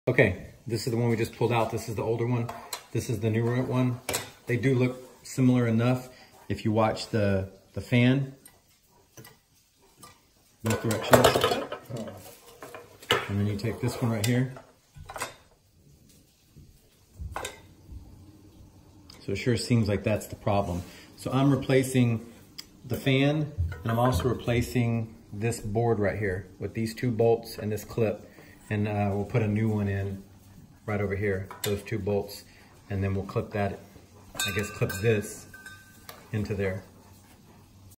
Okay, this is the one we just pulled out. This is the older one. This is the newer one. They do look similar enough. If you watch the fan, both directions. And then you take this one right here. So it sure seems like that's the problem. So I'm replacing the fan, and I'm also replacing this board right here with these two bolts and this clip. And we'll put a new one in right over here, those two bolts. And then we'll clip that, I guess clip this into there.